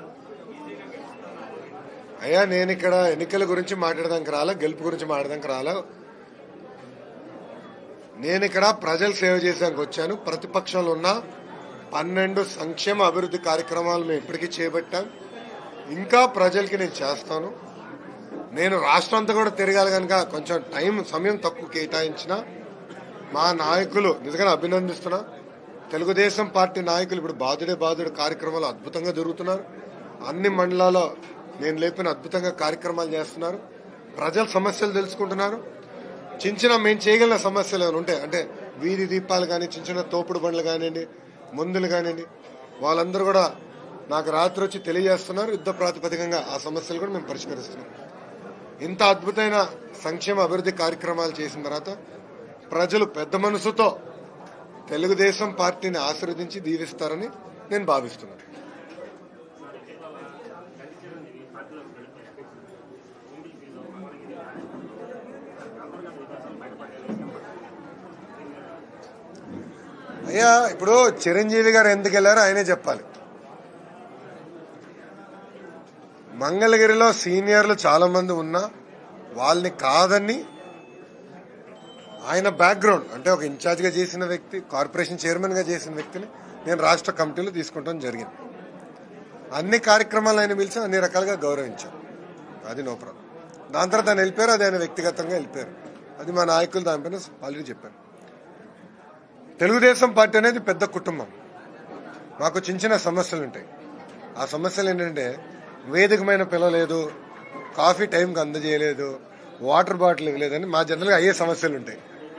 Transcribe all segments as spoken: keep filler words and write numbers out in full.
అయ్యా నేను ఇక్కడ ఎన్నికల గురించి మాట్లాడడానికి రాలా, గెలుపు గురించి మాట్లాడడానికి రాలా. నేను ఇక్కడ ప్రజలు సేవ చేసానికి వచ్చాను. ప్రతిపక్షంలో ఉన్న పన్నెండు సంక్షేమ అభివృద్ధి కార్యక్రమాలు మేము ఇప్పటికీ చేపట్టాం. ఇంకా ప్రజలకి నేను చేస్తాను. నేను రాష్ట్రం అంతా కూడా తిరగాలి కనుక కొంచెం టైం సమయం తక్కువ కేటాయించిన మా నాయకులు నిజంగా అభినందిస్తున్నా. తెలుగుదేశం పార్టీ నాయకులు ఇప్పుడు బాధుడే బాధుడు కార్యక్రమాలు అద్భుతంగా జరుగుతున్నారు. అన్ని మండలాల్లో నేను లేపిన అద్భుతంగా కార్యక్రమాలు చేస్తున్నారు. ప్రజల సమస్యలు తెలుసుకుంటున్నారు. చిన్న చిన్న మేము చేయగలిగిన సమస్యలు ఏమైనా ఉంటాయి అంటే వీధి దీపాలు కానీ, చిన్న చిన్న తోపుడు బండ్లు కానివ్వండి, మందులు కానివ్వండి, వాళ్ళందరూ కూడా నాకు రాత్రి వచ్చి తెలియజేస్తున్నారు. యుద్ధ ప్రాతిపదికంగా ఆ సమస్యలు కూడా మేము పరిష్కరిస్తున్నాం. ఇంత అద్భుతమైన సంక్షేమ అభివృద్ధి కార్యక్రమాలు చేసిన తర్వాత ప్రజలు పెద్ద మనసుతో తెలుగుదేశం పార్టీని ఆశీర్వదించి దీవిస్తారని నేను భావిస్తున్నాను. అయ్యా ఇప్పుడు చిరంజీవి గారు ఎందుకు వెళ్లారో ఆయనే చెప్పాలి. మంగళగిరిలో సీనియర్లు చాలా మంది ఉన్నా వాళ్ళని కాదని ఆయన బ్యాక్గ్రౌండ్ అంటే ఒక ఇన్ఛార్జ్ గా చేసిన వ్యక్తి, కార్పొరేషన్ చైర్మన్ గా చేసిన వ్యక్తిని నేను రాష్ట్ర కమిటీలో తీసుకుంటాం జరిగింది. అన్ని కార్యక్రమాలు ఆయన పిలిచి అన్ని రకాలుగా గౌరవించాం. అది నో ప్రాబ్లం. దాని తర్వాత ఆయన వెళ్ళిపోయారు. అది ఆయన వ్యక్తిగతంగా వెళ్ళిపోయారు. అది మా నాయకులు దానిపైన ఆల్రెడీ చెప్పారు. తెలుగుదేశం పార్టీ అనేది పెద్ద కుటుంబం. మాకు చిన్న చిన్న సమస్యలు ఉంటాయి. ఆ సమస్యలు ఏంటంటే వేదికమైన పిలవలేదు, కాఫీ టైంకి అందజేయలేదు, వాటర్ బాటిల్ ఇవ్వలేదని మా జనరల్గా అయ్యే సమస్యలు ఉంటాయి.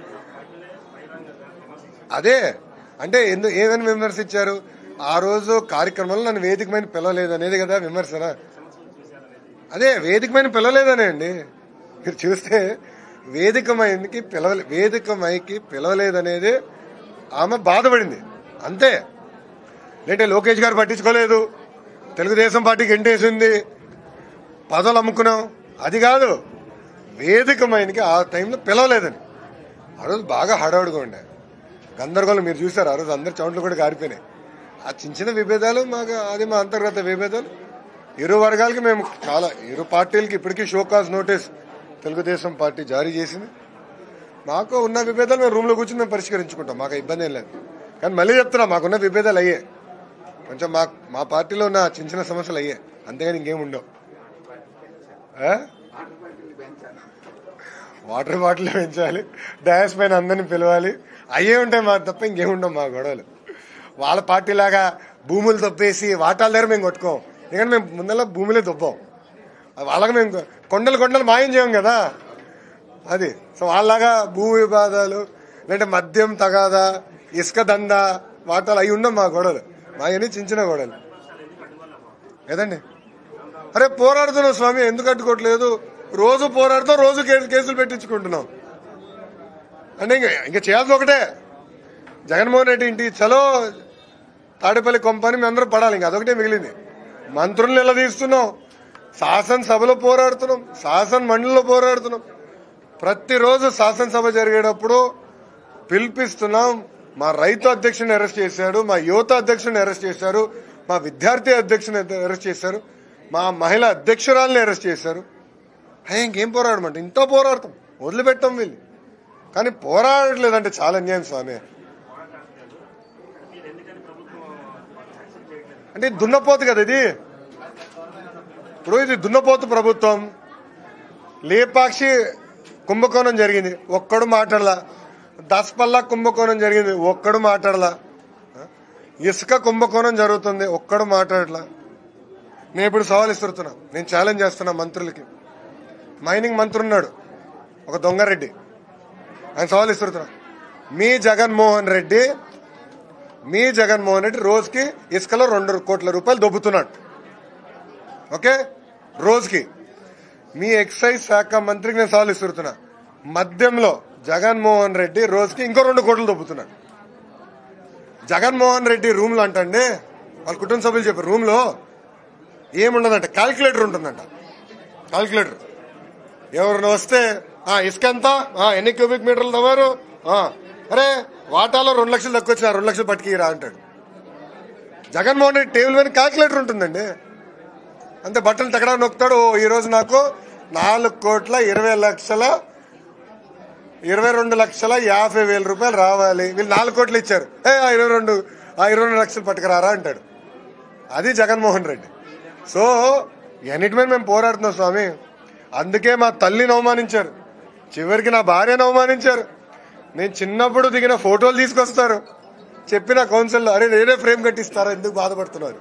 అదే అంటే ఎందుకు ఏమైనా విమర్శించారు ఆ రోజు కార్యక్రమంలో నన్ను వేదికమైన పిలవలేదు అనేది కదా విమర్శన. అదే వేదికమైన పిలవలేదనే అండి. మీరు చూస్తే వేదికమైకి పిలవలే వేదికమైకి పిలవలేదనేది ఆమె బాధపడింది అంతే. లేదంటే లోకేష్ గారు పట్టించుకోలేదు, తెలుగుదేశం పార్టీకి ఎంటేసింది, పదవులు అమ్ముకున్నాం, అది కాదు. వేదికమైనకి ఆ టైంలో పిలవలేదని. ఆ రోజు బాగా హడావుడిగా ఉండే గందరగోళం. మీరు చూసారు ఆ రోజు అందరి చౌంట్లు కూడా గారిపోయినాయి. ఆ చిన్న చిన్న విభేదాలు మాకు అది మా అంతర్గత విభేదాలు. ఇరు వర్గాలకి మేము చాలా ఇరు పార్టీలకి ఇప్పటికీ షోకాజ్ నోటీస్ తెలుగుదేశం పార్టీ జారీ చేసింది. మాకు ఉన్న విభేదాలు మేము రూమ్లో కూర్చొని మేము పరిష్కరించుకుంటాం. మాకు ఇబ్బంది ఏం లేదు. కానీ మళ్ళీ చెప్తున్నా మాకున్న విభేదాలు అయ్యే కొంచెం మా మా పార్టీలో ఉన్న చిన్న చిన్న సమస్యలు అయ్యే, అంతేగాని ఇంకేం ఉండవు. వాటర్ బాటిల్ పెంచాలి, డాన్స్ పైన అందరినీ పిలవాలి, అయ్యే ఉంటాయి మాకు తప్ప ఇంకేం ఉండవు మా గొడవలు. వాళ్ళ పార్టీలాగా భూములు తప్పేసి వాటాల దగ్గర మేము కొట్టుకోం. ఎందుకంటే మేము ముందర భూములే తప్పాం. వాళ్ళగా మేము కొండలు కొండలు మాయం చేయం కదా. అది సో వాళ్ళలాగా భూ వివాదాలు లేదంటే మద్యం తగాదా, ఇసుక దందా, వాటాలు అవి ఉండవు మా గొడవలు. మా అన్ని చిన్న చిన్న గొడవలు కదండి. అరే పోరాడుతున్నాం స్వామి, ఎందుకు అడ్డుకోవట్లేదు? రోజు పోరాడుతాం, రోజు కేసులు పెట్టించుకుంటున్నాం. అంటే ఇంకా ఇంకా చేయాల్సి ఒకటే, జగన్మోహన్ రెడ్డి ఇంటి చలో తాడేపల్లి కొంపని మేము అందరూ పడాలి. ఇంకా అదొకటే మిగిలింది. మంత్రులను నిలదీస్తున్నాం, శాసనసభలో పోరాడుతున్నాం, శాసన మండలిలో పోరాడుతున్నాం. ప్రతిరోజు శాసనసభ జరిగేటప్పుడు పిలిపిస్తున్నాం. మా రైతు అధ్యక్షుని అరెస్ట్ చేశారు, మా యువత అధ్యక్షుని అరెస్ట్ చేశారు, మా విద్యార్థి అధ్యక్షుని అరెస్ట్ చేశారు, మా మహిళా అధ్యక్షురాలని అరెస్ట్ చేశారు. అయ్యా ఇంకేం పోరాడమంటే ఇంతో పోరాడతాం, వదిలిపెట్టాం వీళ్ళు. కానీ పోరాడలేదంటే చాలా అన్యాయం స్వామి. అంటే దున్నపోతు కదా ఇది. ఇప్పుడు ఇది దున్నపోతు ప్రభుత్వం. లేపాక్షి కుంభకోణం జరిగింది, ఒక్కడు మాట్లాడలా. దసపల్లా కుంభకోణం జరిగింది, ఒక్కడు మాట్లాడలా. ఇసుక కుంభకోణం జరుగుతుంది, ఒక్కడు మాట్లాడలా. నేను ఇప్పుడు సవాల్ ఇస్తున్నా, నేను ఛాలెంజ్ చేస్తున్నా మంత్రులకి. మైనింగ్ మంత్రి ఉన్నాడు ఒక దొంగరెడ్డి, ఆయన సవాల్ ఇస్తున్నా. మీ జగన్మోహన్ రెడ్డి మీ జగన్మోహన్ రెడ్డి రోజుకి ఇసుకలో రెండు కోట్ల రూపాయలు దొబ్బుతున్నాడు. ఓకే, రోజుకి. మీ ఎక్సైజ్ శాఖ మంత్రికి నేను సవాల్ ఇస్తున్నా, మద్యంలో జగన్మోహన్ రెడ్డి రోజుకి ఇంకో రెండు కోట్లు దొబ్బుతున్నాడు. జగన్మోహన్ రెడ్డి రూమ్ లో అంటండి, వాళ్ళ కుటుంబ సభ్యులు చెప్పారు, రూమ్ లో ఏముండదంట, క్యాల్కులేటర్ ఉంటుందంట. క్యాల్కులేటర్ ఎవరిని వస్తే ఇసుక ఎంత, ఎన్ని క్యూబిక్ మీటర్లు తవ్వారు, అరే వాటాలో రెండు లక్షలు తక్కువ వచ్చిన రెండు లక్షలు పట్టుకురా అంటాడు. జగన్మోహన్ రెడ్డి టేబుల్ మీద క్యాల్కులేటర్ ఉంటుందండి. అంతే బట్టలు తగడా నొక్కుతాడు. ఈ రోజు నాకు నాలుగు కోట్ల ఇరవై లక్షల ఇరవై రెండు లక్షల యాభై వేల రూపాయలు రావాలి, వీళ్ళు నాలుగు కోట్లు ఇచ్చారు, ఏ ఇరవై రెండు ఆ ఇరవై రెండు లక్షలు పట్టుకురారా అంటాడు. అది జగన్మోహన్ రెడ్డి. సో ఎన్నిటి మీద మేము పోరాడుతున్నాం స్వామి. అందుకే మా తల్లిని అవమానించారు, చివరికి నా భార్యను అవమానించారు. నేను చిన్నప్పుడు దిగిన ఫోటోలు తీసుకొస్తారు, చెప్పిన కౌన్సిల్లో అరే నేనే ఫ్రేమ్ కట్టిస్తారా, ఎందుకు బాధపడుతున్నారు.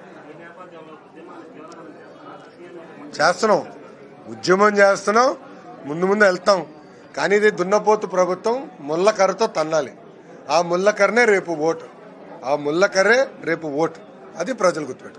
చేస్తున్నాం, ఉద్యమం చేస్తున్నాం, ముందు ముందు వెళ్తాం. కానీ ఇది దున్నపోతు ప్రభుత్వం, ముళ్ళకర్రతో తన్నాలి. ఆ ముళ్ళకర్రే రేపు ఓటు, ఆ ముళ్ళకర్రే రేపు ఓటు. అది ప్రజలు గుర్తుపెట్టుకోవాలి.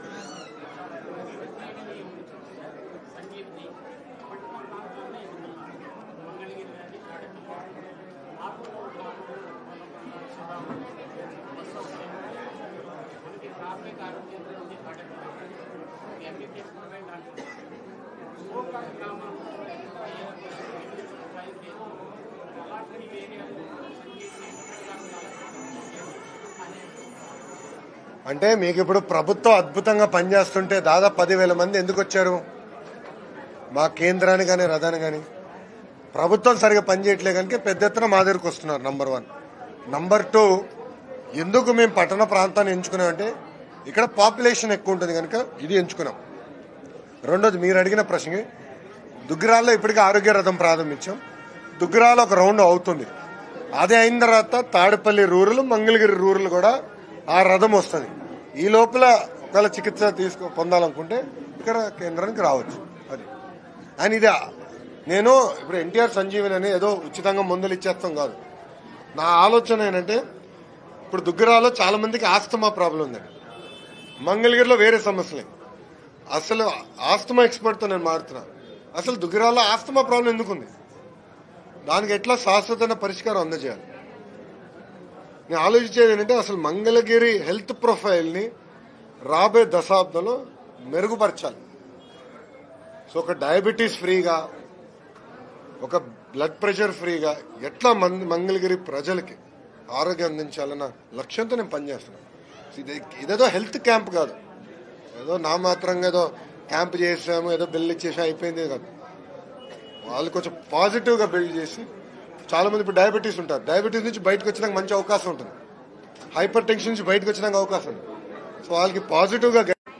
అంటే మీకు ఇప్పుడు ప్రభుత్వం అద్భుతంగా పనిచేస్తుంటే దాదాపు పదివేల మంది ఎందుకు వచ్చారు మా కేంద్రానికి కానీ రథాన్ని కానీ. ప్రభుత్వం సరిగా పనిచేయట్లే కనుక పెద్ద ఎత్తున మా దగ్గరకు వస్తున్నారు. Number one. నంబర్ టూ, ఎందుకు మేము పట్టణ ప్రాంతాన్ని ఎంచుకున్నామంటే ఇక్కడ పాపులేషన్ ఎక్కువ ఉంటుంది కనుక ఇది ఎంచుకున్నాం. రెండోది, మీరు అడిగిన ప్రశ్నకి దుగ్గిరాల్లో ఇప్పటికీ ఆరోగ్య రథం ప్రారంభించాం. దుగ్గిరాలో ఒక రౌండ్ అవుతుంది. అదే అయిన తర్వాత తాడేపల్లి రూరల్, మంగళగిరి రూరల్ కూడా ఆ రథం వస్తుంది. ఈ లోపల ఒకవేళ చికిత్స తీసుకో పొందాలనుకుంటే ఇక్కడ కేంద్రానికి రావచ్చు. అది అని ఇది నేను ఇప్పుడు ఎన్టీఆర్ సంజీవని అని ఏదో ఉచితంగా మందులు ఇచ్చేస్తాం కాదు. నా ఆలోచన ఏంటంటే ఇప్పుడు దుగ్గిరాలో చాలా మందికి ఆస్తమా ప్రాబ్లం ఉందండి, మంగళగిరిలో వేరే సమస్యలే. అసలు ఆస్తమా ఎక్స్పర్ట్తో నేను మారుతున్నా. అసలు దుగ్గిరాలో ఆస్తమా ప్రాబ్లం ఎందుకుంది, దానికి ఎట్లా శాశ్వతమైన పరిష్కారం అందజేయాలి. నేను ఆలోచించేది ఏంటంటే అసలు మంగళగిరి హెల్త్ ప్రొఫైల్ని రాబోయే దశాబ్దంలో మెరుగుపరచాలి. సో ఒక డయాబెటీస్ ఫ్రీగా, ఒక బ్లడ్ ప్రెషర్ ఫ్రీగా ఎట్లా మంది మంగళగిరి ప్రజలకి ఆరోగ్యం అందించాలన్న లక్ష్యంతో నేను పనిచేస్తున్నాను. ఇదేదో హెల్త్ క్యాంప్ కాదు, ఏదో నా మాత్రంగా ఏదో క్యాంప్ చేసాము, ఏదో బిల్ ఇచ్చేసి అయిపోయింది కాదు. వాళ్ళు కొంచెం పాజిటివ్గా బిల్డ్ చేసి, చాలా మంది ఇప్పుడు డయాబెటీస్ ఉంటారు, డయాబెటీస్ నుంచి బయటకు వచ్చినాక మంచి అవకాశం ఉంటుంది, హైపర్ టెన్షన్ నుంచి బయటకు వచ్చినాక అవకాశం ఉంది. సో వాళ్ళకి పాజిటివ్గా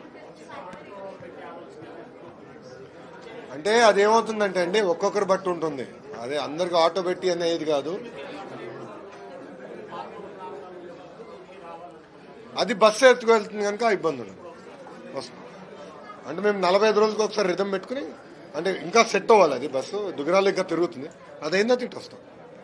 అంటే అదేమవుతుందంటే అండి ఒక్కొక్కరు బట్టి ఉంటుంది, అదే అందరికి ఆటో పెట్టి అనేది కాదు. అది బస్సు ఎత్తుకు వెళ్తుంది కనుక ఇబ్బంది ఉండదు. అంటే మేము నలభై ఐదు రోజులకు ఒకసారి రిథం పెట్టుకుని, అంటే ఇంకా సెట్ అవ్వాలి. అది బస్సు దుగ్గిరాలు ఇంకా తిరుగుతుంది, అదైందా తిట్టు వస్తాం.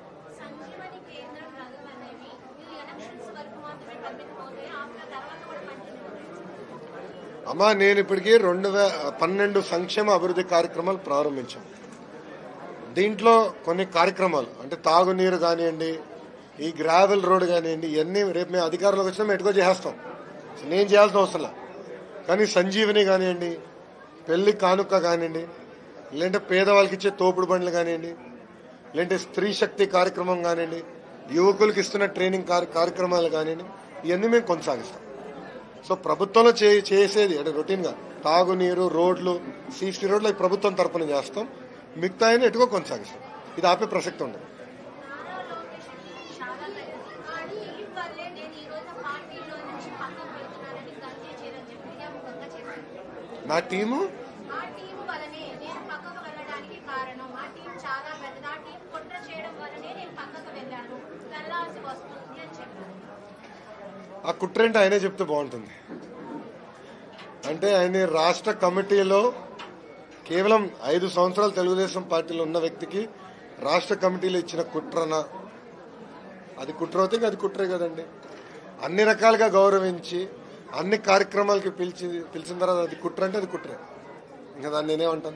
అమ్మా నేను ఇప్పటికీ రెండు వే పన్నెండు సంక్షేమ అభివృద్ధి కార్యక్రమాలు ప్రారంభించాం. దీంట్లో కొన్ని కార్యక్రమాలు అంటే తాగునీరు కానివ్వండి, ఈ గ్రావెల్ రోడ్ కానివ్వండి, ఇవన్నీ రేపు మేము అధికారంలోకి వచ్చినా మేము ఎటుకో చేస్తాం, నేను చేయాల్సిన అవసరం. కానీ సంజీవని కానివ్వండి, పెళ్లి కానుక కానివ్వండి, లేదంటే పేదవాళ్ళకి ఇచ్చే తోపుడు బండ్లు కానివ్వండి, లేదంటే స్త్రీ శక్తి కార్యక్రమం కానివ్వండి, యువకులకు ఇస్తున్న ట్రైనింగ్ కార్యక్రమాలు కానివ్వండి, ఇవన్నీ మేము కొనసాగిస్తాం. సో ప్రభుత్వంలో చేసేది అంటే రొటీన్గా తాగునీరు, రోడ్లు, సీసీ రోడ్లు అవి ప్రభుత్వం తరఫున చేస్తాం, మిగతా అయినా ఎటుకో కొనసాగిస్తాం. ఇది ఆపే ప్రసక్తి ఉండదు. నా టీము ఆ కుట్రేంటి ఆయనే చెప్తే బాగుంటుంది. అంటే ఆయన రాష్ట్ర కమిటీలో కేవలం ఐదు సంవత్సరాలు తెలుగుదేశం పార్టీలో ఉన్న వ్యక్తికి రాష్ట్ర కమిటీలో ఇచ్చిన కుట్రన, అది కుట్ర అవుతుంది, అది కుట్రే కదండి. అన్ని రకాలుగా గౌరవించి అన్ని కార్యక్రమాలకి పిలిచి పిలిచిన తర్వాత అది కుట్ర అంటే అది కుట్రే. ఇంకా దాన్ని నేనేమంటాను.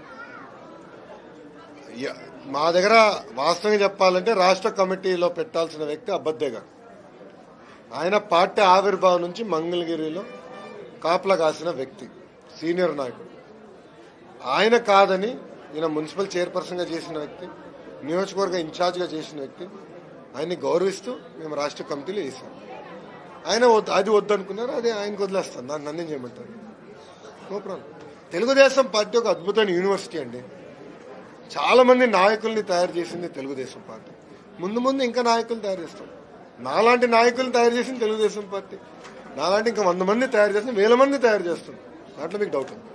మా దగ్గర వాస్తవంగా చెప్పాలంటే రాష్ట్ర కమిటీలో పెట్టాల్సిన వ్యక్తి అబ్బద్దే గారు. ఆయన పార్టీ ఆవిర్భావం నుంచి మంగళగిరిలో కాపలా కాసిన వ్యక్తి, సీనియర్ నాయకుడు. ఆయన కాదని ఈయన మున్సిపల్ చైర్పర్సన్గా చేసిన వ్యక్తి, నియోజకవర్గ ఇన్ఛార్జ్గా చేసిన వ్యక్తి. ఆయన్ని గౌరవిస్తూ మేము రాష్ట్ర కమిటీలో వేసాం. ఆయన అది వద్దనుకున్నారు, అదే ఆయనకు వదిలేస్తాను, దాన్ని నన్నేం చేయమంటారు. No problem. తెలుగుదేశం పార్టీ ఒక అద్భుతమైన యూనివర్సిటీ అండి. చాలా మంది నాయకుల్ని తయారు చేసింది తెలుగుదేశం పార్టీ. ముందు ముందు ఇంకా నాయకులు తయారు చేస్తాం. నాలాంటి నాయకులు తయారు చేసింది తెలుగుదేశం పార్టీ. నాలాంటి ఇంకా వంద మంది తయారు చేస్తుంది, వేల మంది తయారు చేస్తుంది. దాంట్లో మీకు డౌట్ ఉంది.